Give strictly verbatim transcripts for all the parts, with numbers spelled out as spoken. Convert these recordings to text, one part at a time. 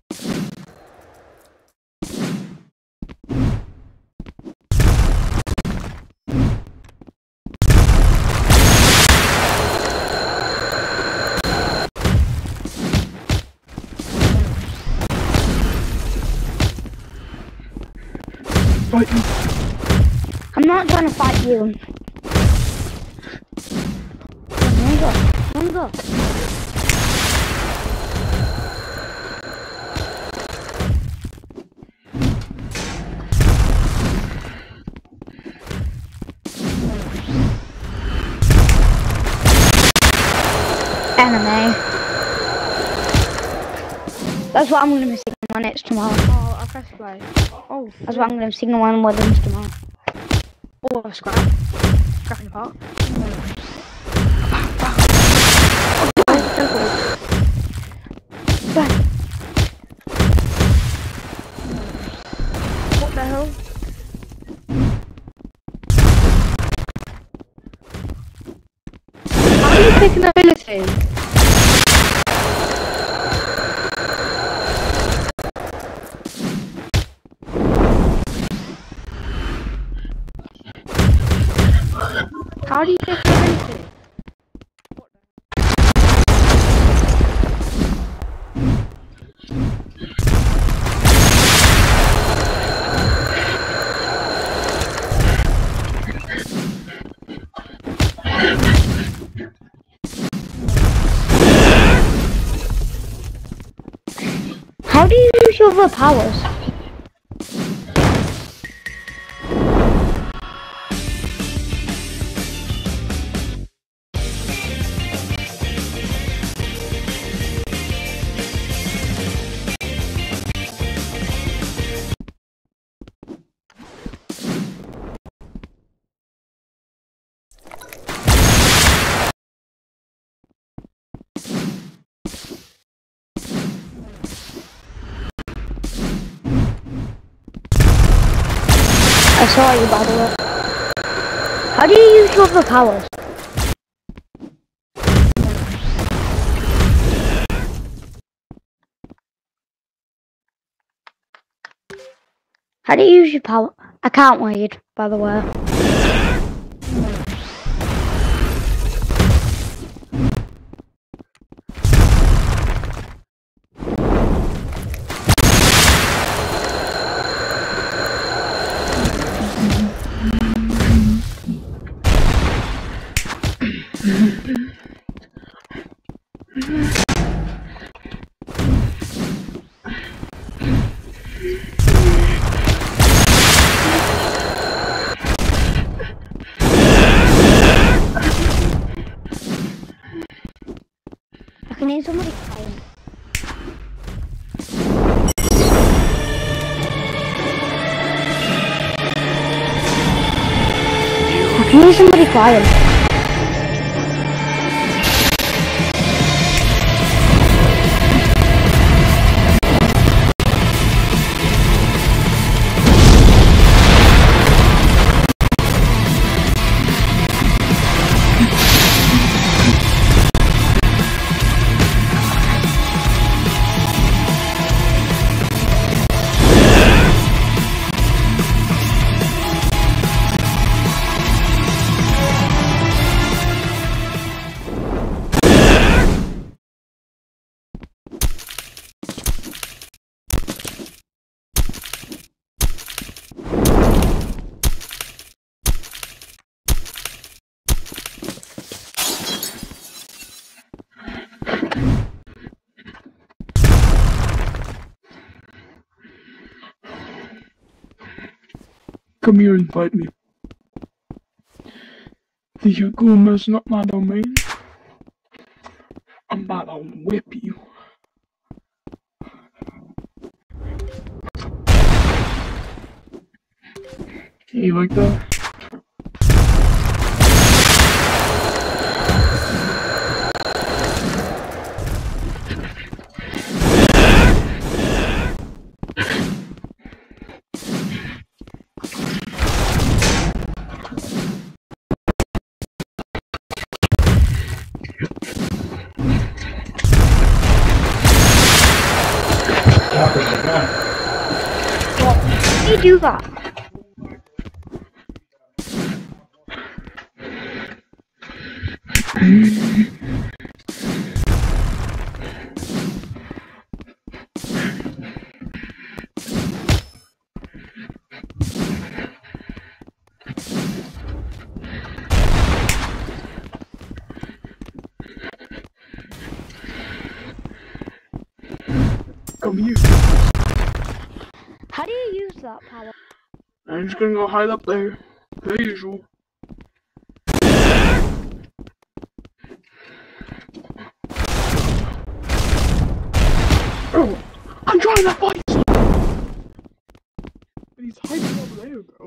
Fight me. I'm not trying to fight you. Come on, go. Come on, go. Anime. That's what I'm going to be singing my next tomorrow. Oh, I pressed play. Oh, That's what I'm going to be singing one of my weddings tomorrow. oh, a scrap. Scrapping apart. What the hell? How are you picking ability? How do you pick ability? How do you use your other powers? I saw you, by the way. How do you use your other powers? How do you use your power? I can't read, by the way. I can hear somebody crying. I can hear somebody crying. Come here and fight me. The Yakuma's not my domain. I'm about to whip you. You like that? do you do that? Come here. How do you use that power? I'm just gonna go hide up there. Per usual. Bro, I'm trying to fight someone! But he's hiding over there, bro.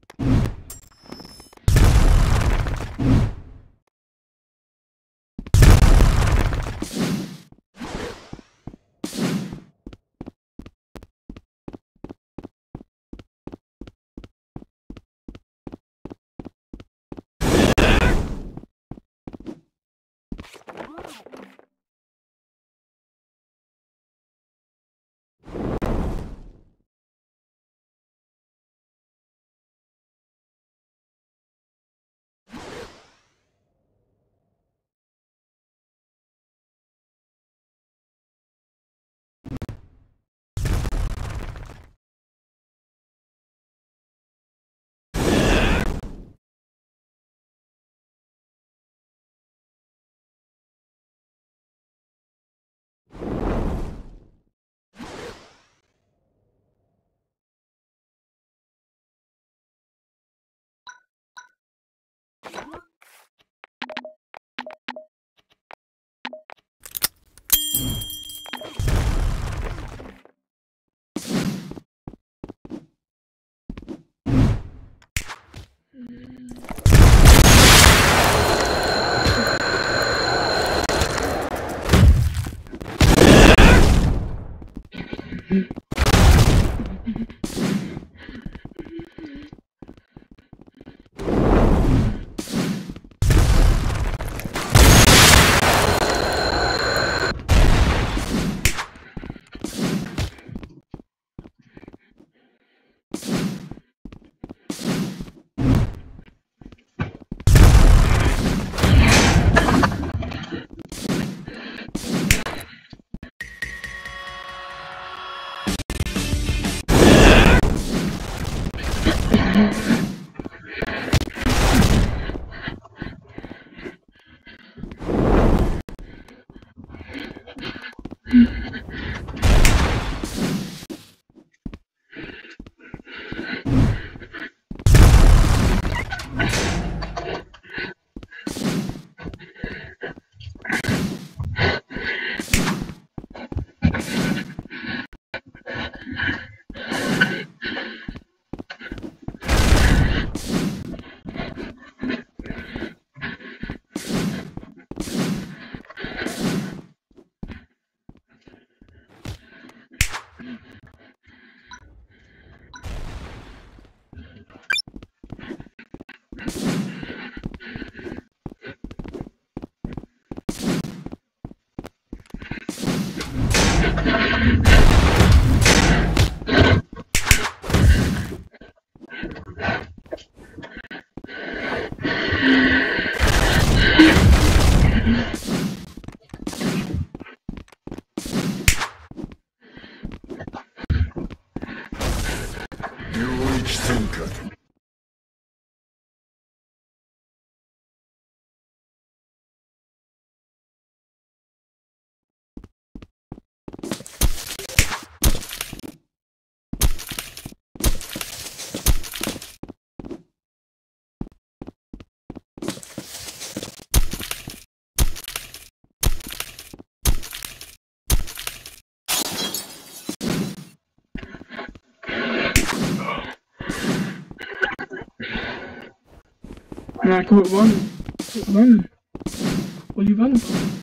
And I can't run. Quit running. What are you running for?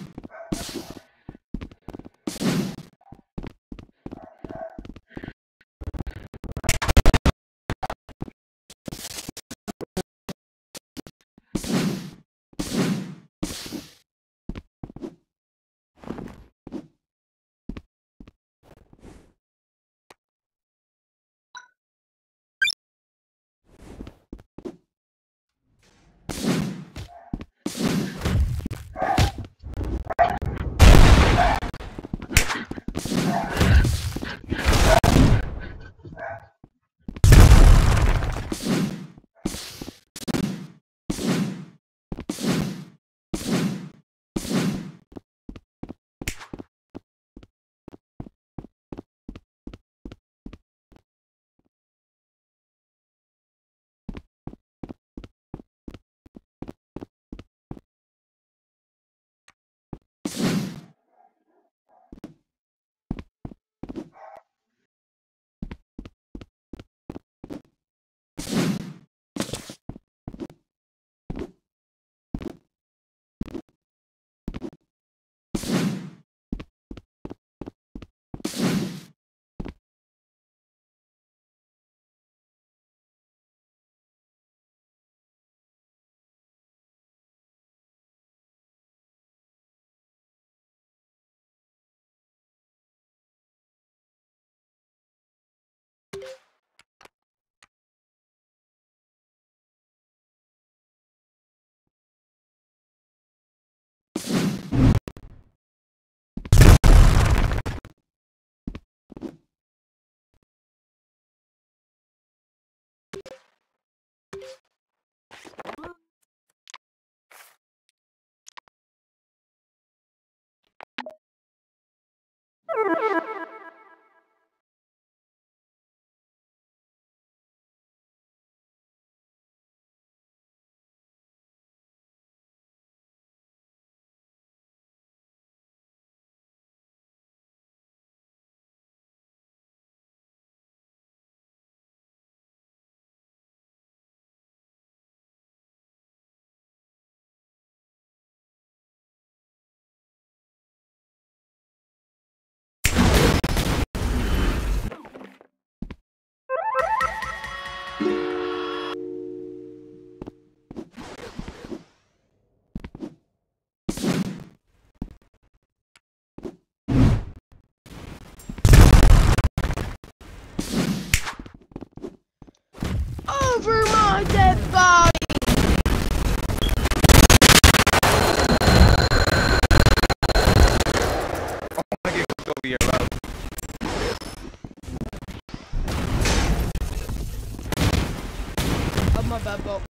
Over my dead body! Oh my god, it's over here, love. Oh my bad, Bob.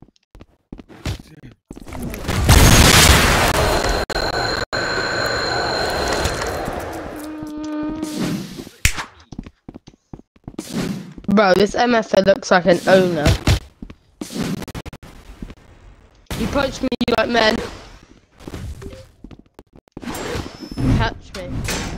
Bro, this M F A looks like an owner. You punched me, you like men. Catch me.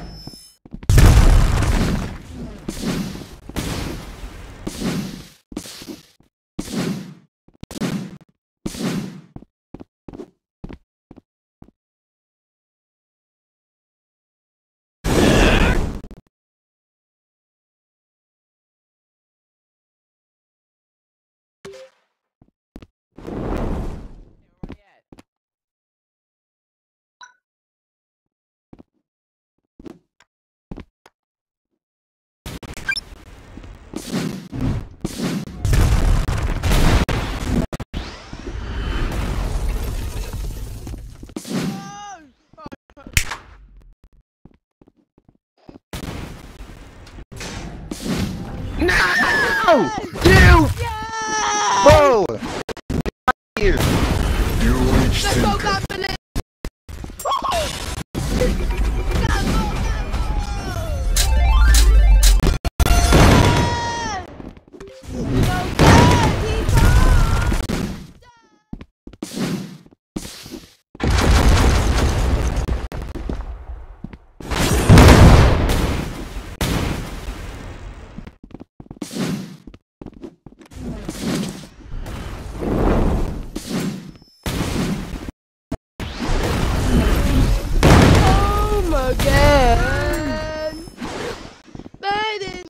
No! You! Bro! Here. You reached Let's go, him. Gabriel! Again, Biden.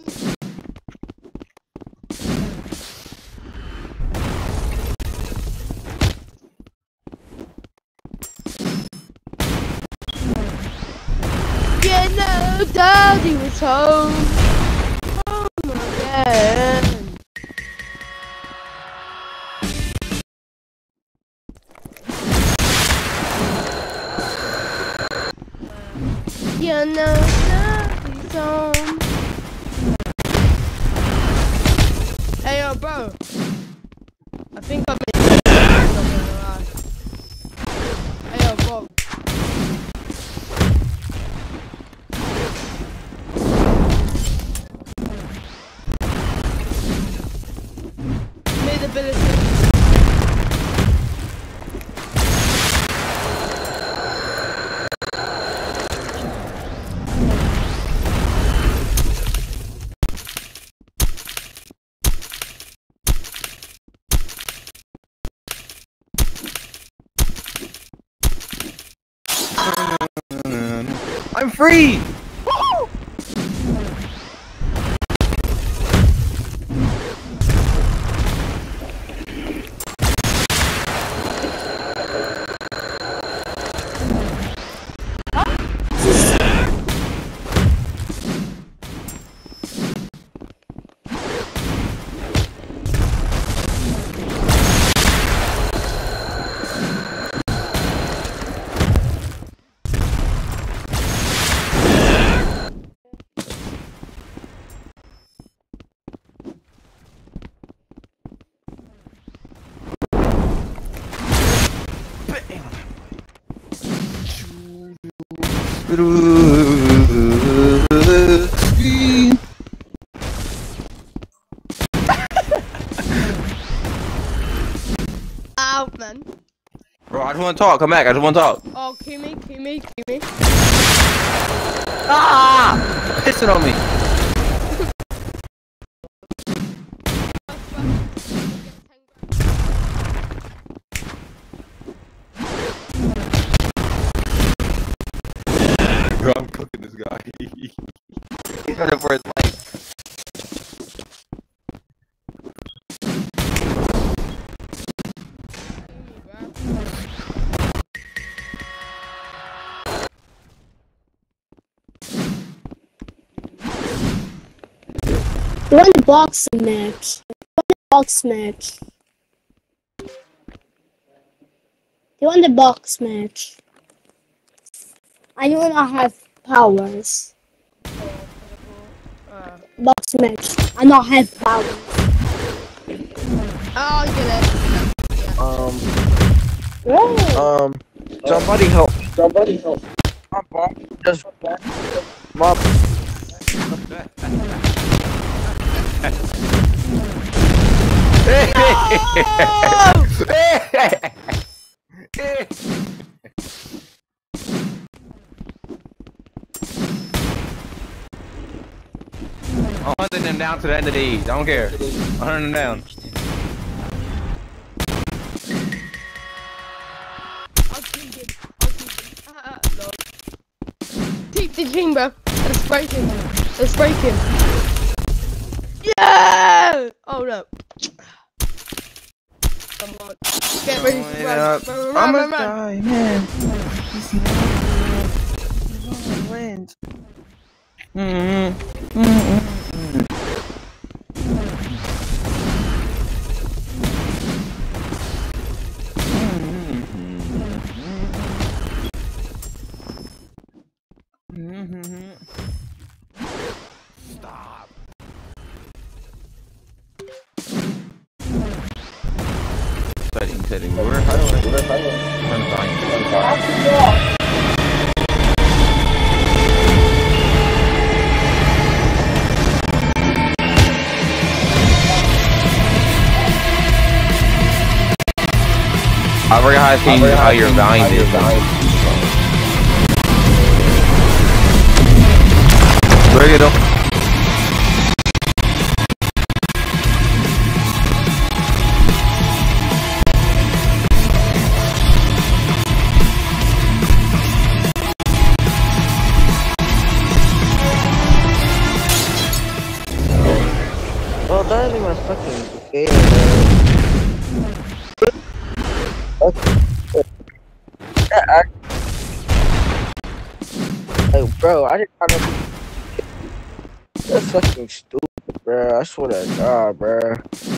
You know, Daddy was home. Home again. You know, Daddy's home. Hey, yo, bro. I think I'm in. Not gonna lie. Hey, yo, bro. Made ability. I'm free! Ow, man. Bro, I just want to talk. Come back. I just want to talk. Oh, kill me, kill me, kill me. Ah! Pissing on me. Bro, I'm cooking this guy. He's running for his life. One boxing match. One box match. You want the box match? I do not have powers. Uh, Box match. I don't have powers. I'll get it. Um, Right. um, somebody help. Somebody help. My mom just, my, I'm hunting them down to the end of these. I don't care. I'm hunting them down. I'll keep it. I'll keep it. Ah, ah, no. Keep the team, bro. Let's break him. Let's break him. Yeah! Oh no. Come on. Get ready to run. Run, run, I'm run, a run. guy, man. Wins. Mm-hmm. Mm-hmm. Mm-hmm. Stop. Setting, setting. Where? How do I? How do I? Turn the volume. I forgot how to change how your volume is. Bring it up. well, that ain't my fucking game, man. Yeah, I, like, bro, I didn't kind of. That's fucking stupid, bro. I swear to God, bro.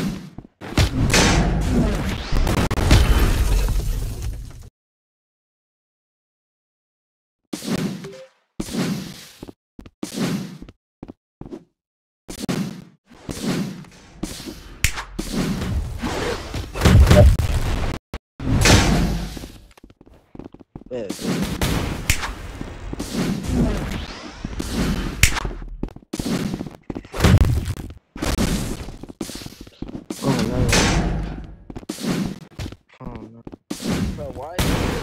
Yeah. Oh no. Oh no. Bro, why?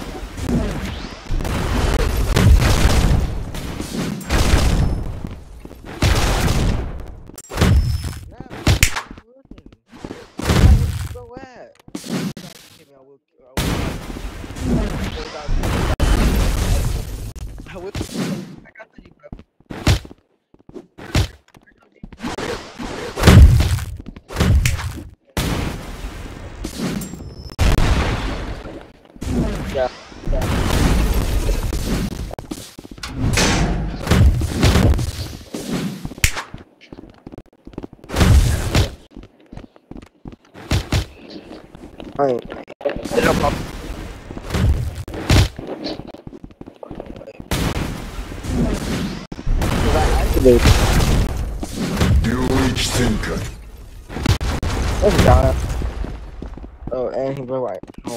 No, go at. I will. I will. I will. Yeah. Alright. Get up, up. Let's die. Oh, and he went right. Oh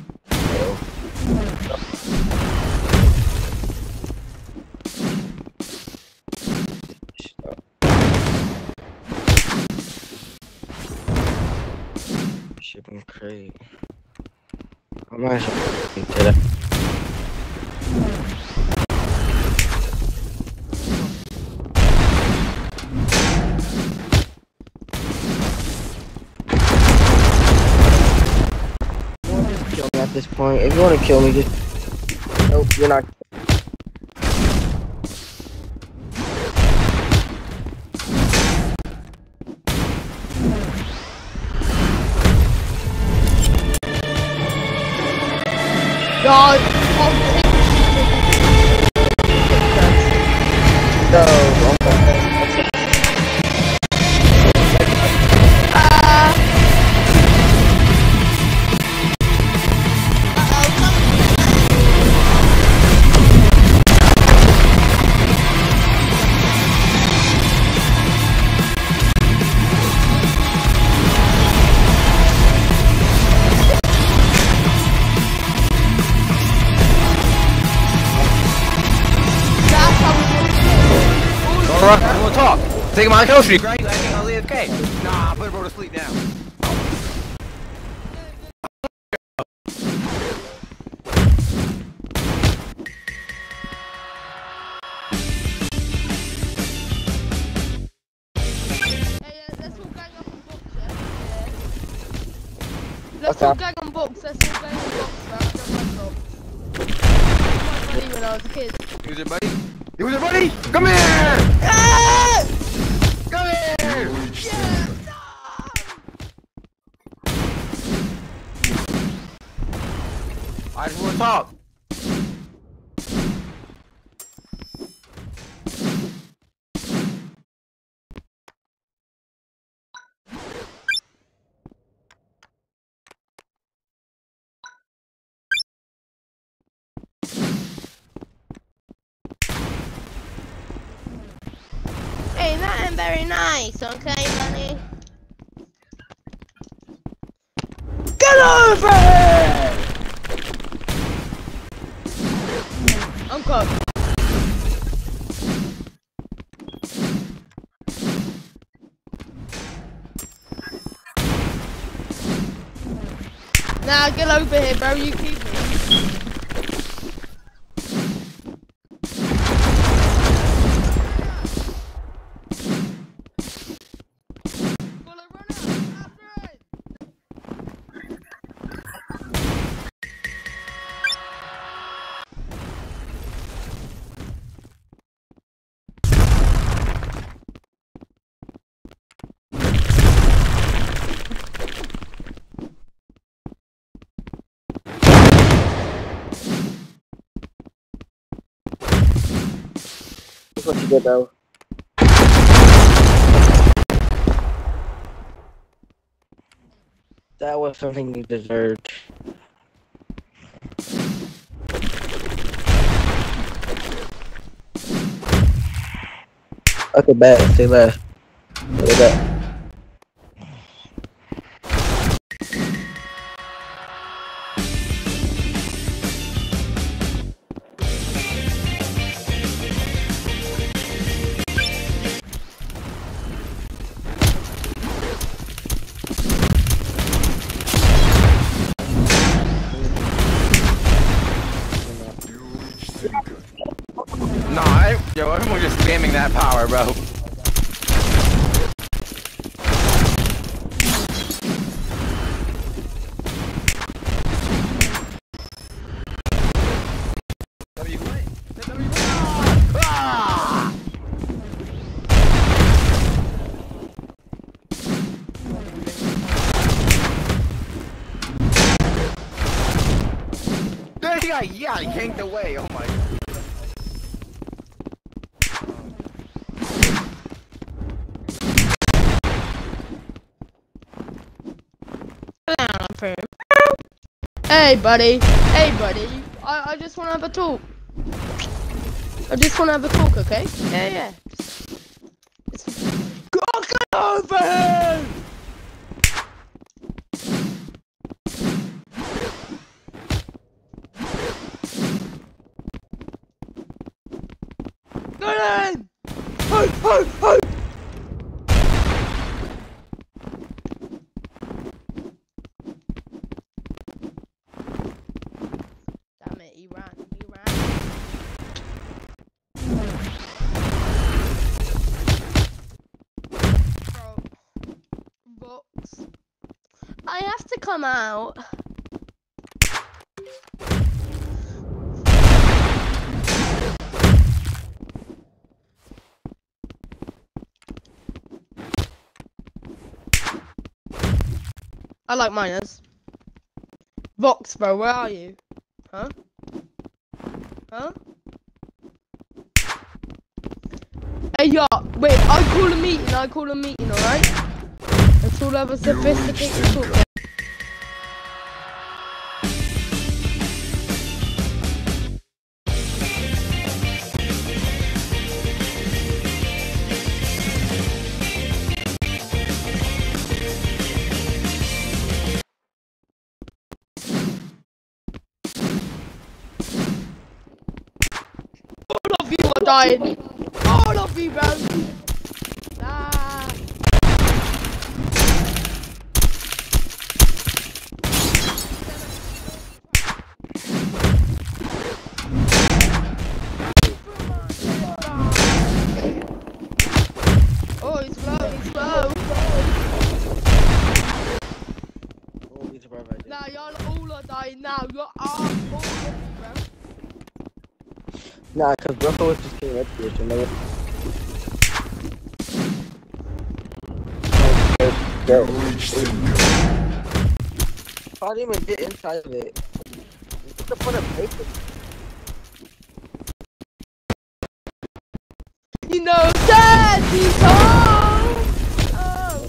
my. Shit been crazy. I'm not sure to that. Kill me at this point. If you want to kill me, just nope. You're not. God. No. Okay. Alright, I'm gonna talk. Take him on the kill streak, right? I think I'll leave okay. Nah, put her to sleep now. Let's all gang on books, let's all gang on books, man. I don't like books. I was funny when I was a kid. Use it, buddy. Use it, buddy. Come here. Ah! Come here. Yeah! I just wanna talk. Hey, that ain't very nice, okay, bunny? Get over here! I'm cooked. Nah, get over here, bro. You keep me. That's what you get, though. That was something you deserved. Okay, bad. Stay left. Stay back. Nah, I, yo, everyone's just spamming that power, bro. W, what? W, ah! yeah, yeah, yanked away. Oh my god. Hey, buddy. Hey, buddy. I, I just want to have a talk. I just want to have a talk, okay? Yeah, yeah. It's... Get over here! Get in! Hey, hey, hey! Damn it, he ran. He ran. Bro. Box. I have to come out. I like miners. Vox, bro, where are you? Huh? Huh? Hey, yo, wait, I call a meeting, I call a meeting, alright? Let's all have a sophisticated talk. All of you are dying. All of you, bro. Ah. Oh, he's slow, he's slow. Oh, he's right right there. Nah, y'all all are dying now. You're all, all of you, bro. Nah, cause Brooklyn was just getting up here, so no. You reached the I didn't even get inside of it. What's the point of paper? You know, Daddy's home. Oh.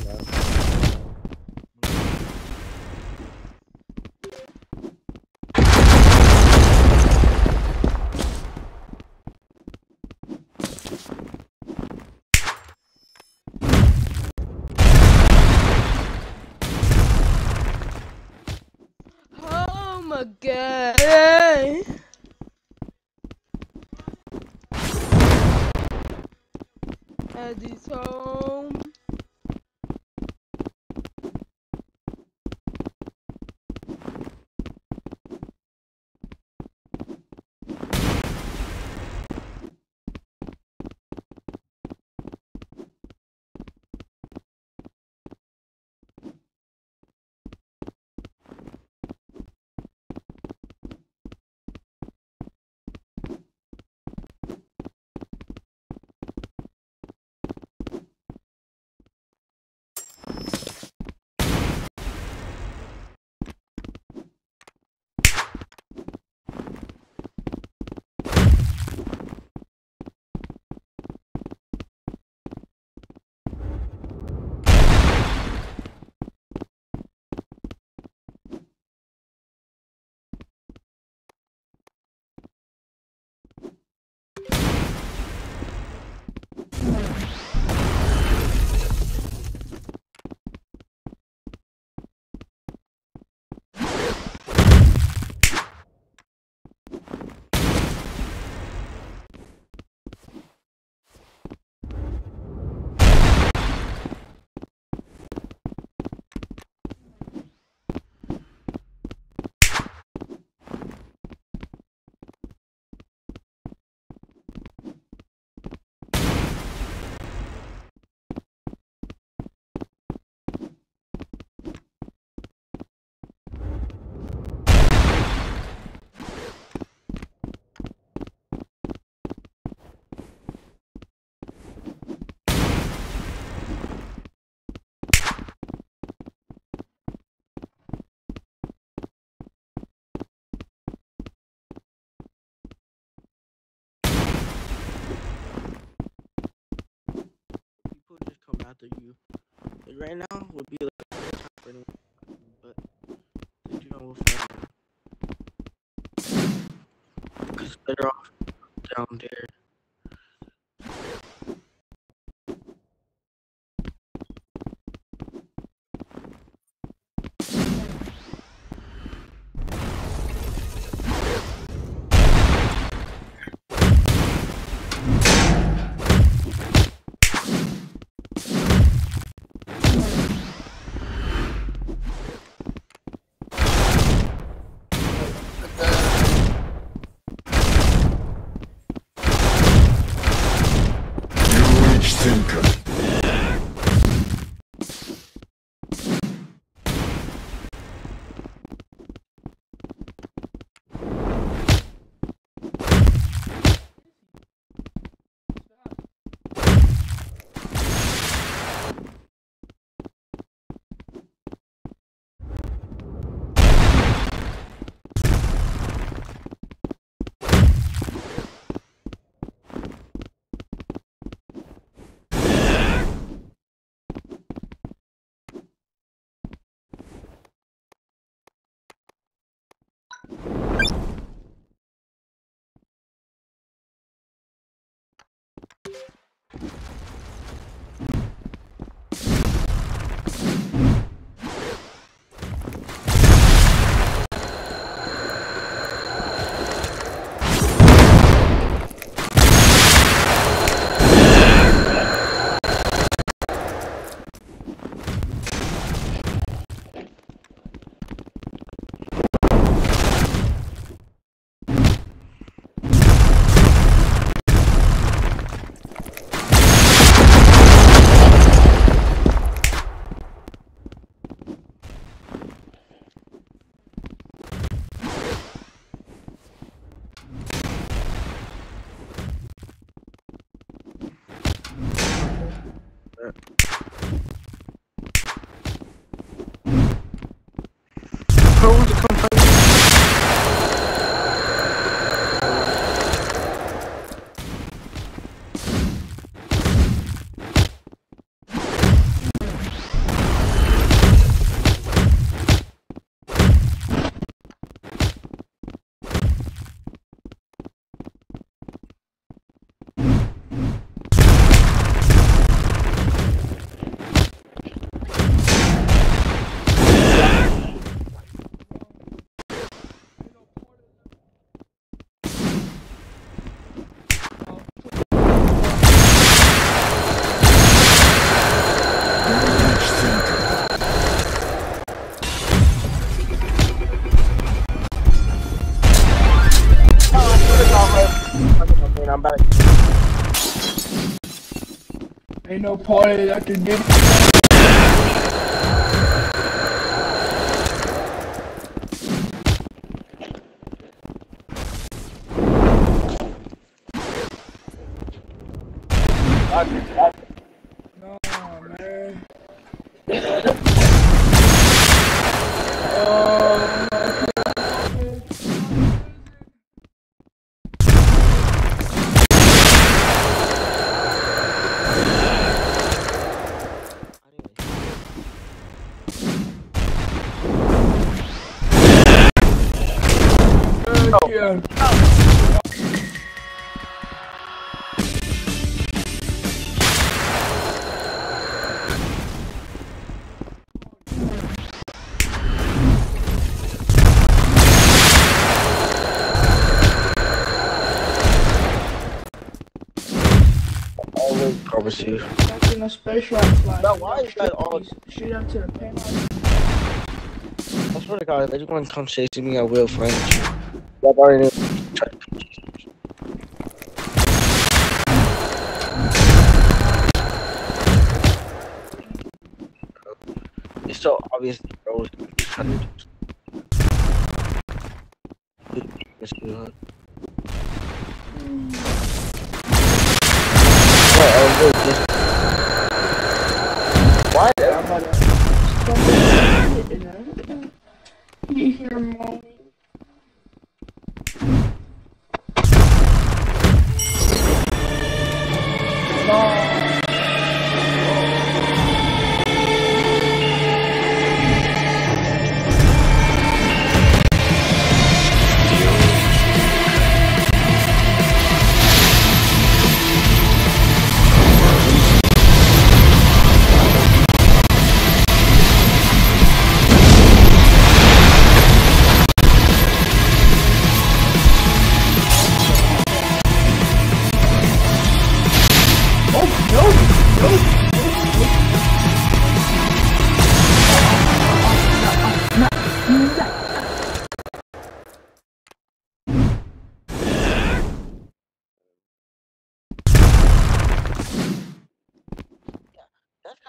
Oh my god. Daddy's home. after you. Like right now would be like a good time for anyone, but you know we'll find out. Cause it's better off down there. Thinker. Who wants to come fight? I'm back. Ain't no party that can get no, man. Oh, yeah. Always promise you. That's in a space rock slide. Now, why is that all? Shoot up to the pin. I swear to God, if anyone comes chasing me, I will find you. I've already knew. Try to come chase me. It's so obvious that you're always going to try to do something. Why? You hear mommy? No.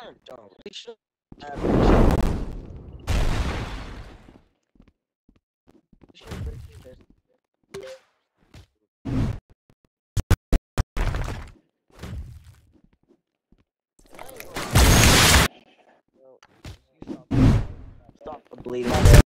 weren't dumb. They should have. They should have. Stop the bleeding.